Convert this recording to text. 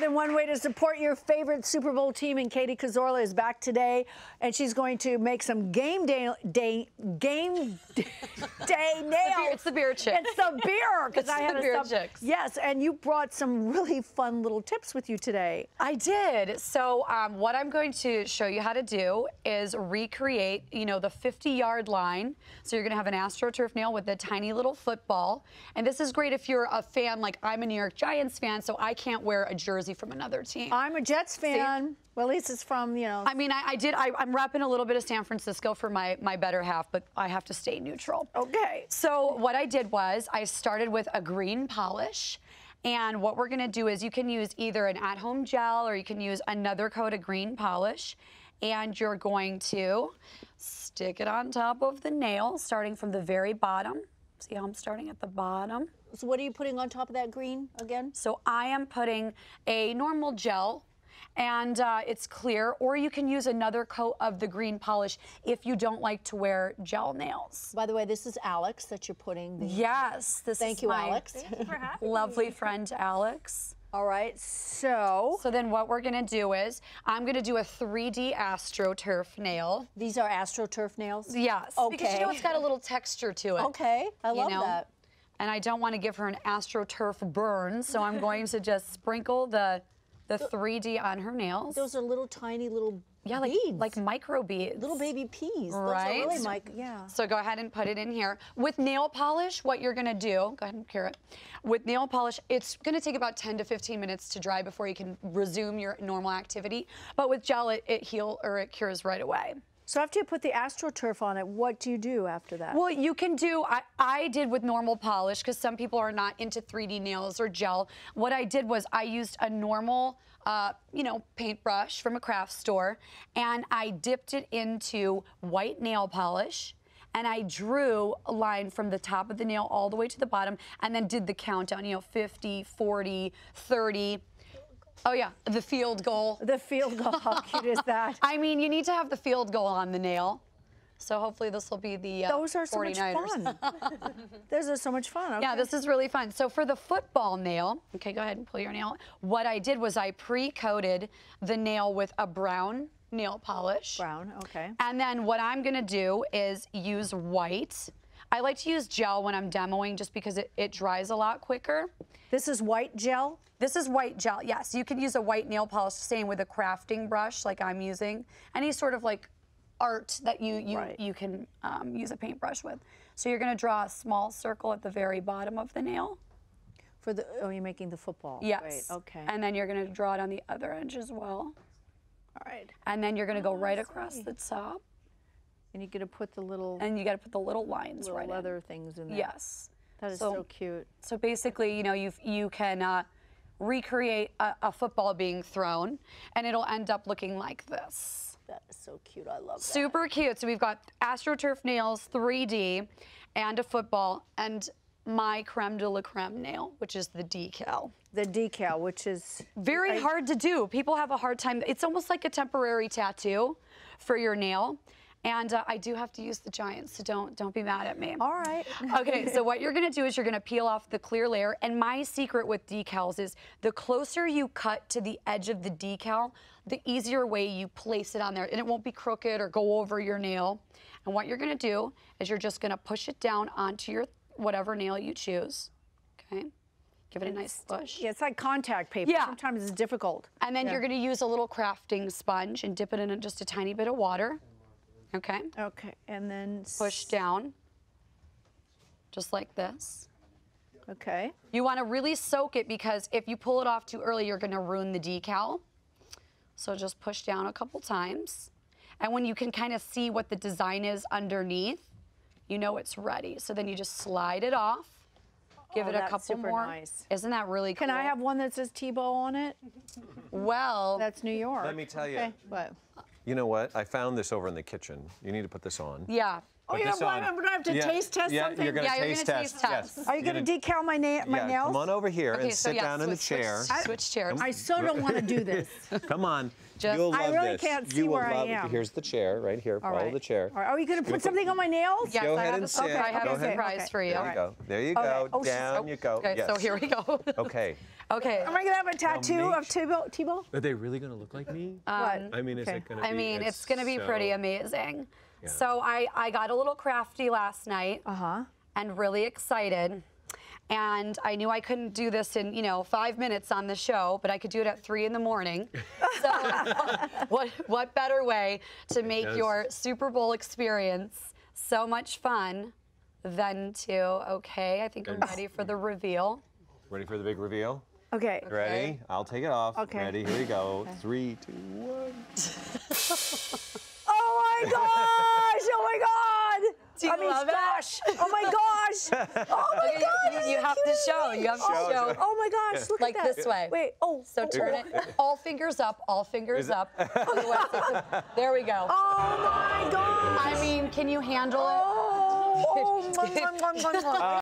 than one way to support your favorite Super Bowl team, and Katie Cazorla is back today, and she's going to make some game day nails. It's the beer chick. It's the beer, because I had the beer chicks. Yes, and you brought some really fun little tips with you today. I did. So what I'm going to show you how to do is recreate, the 50-yard line. So you're going to have an AstroTurf nail with a tiny little football, and this is great if you're a fan. Like, I'm a New York Giants fan, so I can't wear a jersey from another team. I'm a Jets fan. See? Well, at least it's from, I mean, I'm repping a little bit of San Francisco for my better half, but I have to stay neutral. Okay. So what I did was I started with a green polish. And what we're gonna do is you can use either an at-home gel or you can use another coat of green polish. And you're going to stick it on top of the nail, starting from the very bottom. See how I'm starting at the bottom? So what are you putting on top of that green again? So I am putting a normal gel, and it's clear, or you can use another coat of the green polish if you don't like to wear gel nails. By the way, this is Alex that you're putting the... Yes, this Thank is you, my Alex. Thank you for having lovely me. friend, Alex. All right, so then what we're gonna do is, I'm gonna do a 3D AstroTurf nail. these are AstroTurf nails? Yes, Okay. because it's got a little texture to it. Okay, I love that. And I don't want to give her an AstroTurf burn, so I'm going to just sprinkle the 3D on her nails. Those are little tiny little like beads. like micro beads. Little baby peas. Right? Those are really yeah. So go ahead and put it in here. With nail polish, what you're gonna do, go ahead and cure it. With nail polish, it's gonna take about 10 to 15 minutes to dry before you can resume your normal activity. But with gel, it cures right away. So after you put the AstroTurf on it, what do you do after that? Well, you can do, I did with normal polish, because some people are not into 3D nails or gel. What I did was I used a normal, paintbrush from a craft store, and I dipped it into white nail polish, and I drew a line from the top of the nail all the way to the bottom, and then did the countdown, 50, 40, 30. Oh yeah, the field goal. The field goal, how cute is that? I mean, you need to have the field goal on the nail. So hopefully this will be the Those are so 49ers. much fun. Those are so much fun. Okay. Yeah, this is really fun. So for the football nail, okay, go ahead and pull your nail. What I did was I pre-coated the nail with a brown nail polish. Brown, okay. And then what I'm gonna do is use white. I like to use gel when I'm demoing just because it dries a lot quicker. This is white gel? This is white gel, yes. You can use a white nail polish, same with a crafting brush like I'm using. Any sort of like art that you can use a paintbrush with. So you're gonna draw a small circle at the very bottom of the nail. For the, oh, you're making the football. Yes. Great, okay. And then you're gonna draw it on the other edge as well. All right. And then you're gonna go right across the top. And you're gonna put the little... And you gotta put the little lines little right leather in. things in there. Yes. That is so cute. So basically, you can recreate a football being thrown, and it'll end up looking like this. That is so cute. I love that. Super cute. So we've got AstroTurf nails, 3D, and a football, and my creme de la creme nail, which is the decal. The decal, which is... Very hard to do. People have a hard time. It's almost like a temporary tattoo for your nail. And I do have to use the Giants, so don't be mad at me. All right. Okay, so what you're gonna do is you're gonna peel off the clear layer. And my secret with decals is the closer you cut to the edge of the decal, the easier way you place it on there. And it won't be crooked or go over your nail. And what you're gonna do is you're just gonna push it down onto your whatever nail you choose, okay? Give it a nice push. Yeah, it's like contact paper. Yeah. Sometimes it's difficult. And then you're gonna use a little crafting sponge and dip it in just a tiny bit of water. Okay. Okay, and then... Push down, just like this. Okay. You want to really soak it because if you pull it off too early, you're going to ruin the decal. So just push down a couple times. And when you can kind of see what the design is underneath, you know it's ready. So then you just slide it off. Give it a couple super more. Nice. Isn't that really cool? Can I have one that says Tebow on it? Well, that's New York. Let me tell you. Okay, what? You know what? I found this over in the kitchen. You need to put this on. yeah. Oh, you know what? I'm going to have to taste test something? You're going to taste test. test. Yes. Are you going to decal my nails? Come on over here Okay, and so sit down in the chair. Switch chairs. I so don't want to do this. Come on. Just You'll love I really this. can't see You will where I love it. am. Here's the chair right here. All Follow right. the chair. All right. Are you going to put something on my nails? yes, Go I ahead have and a, sit. I have Go a ahead. surprise Okay. for you. There you go. There you Okay. go. Oh, Down you go. Okay, Yes. so here we go. Okay. Okay. Am I going to have a tattoo make of Tebow? Are they really going to look like me? What? I mean, is Okay. it going to be? I mean, it's going to be so- pretty amazing. Yeah. So I got a little crafty last night and really excited. And I knew I couldn't do this in, 5 minutes on the show, but I could do it at 3 in the morning. So what better way to make does. your Super Bowl experience so much fun than to, okay, I think I'm ready for the reveal. Ready for the big reveal? Okay. Ready? I'll take it off. Okay. Ready? Here we go. 3, 2, 1. Oh my gosh! Oh my God! Do you love it? gosh! Oh my gosh! Oh my Okay, God! you have to show. You have to Show, show. show. Oh my gosh! Look Like at that. this way. Wait. Oh. So turn it. All fingers up. All fingers up. There we go. Oh my God! I mean, can you handle it? Oh.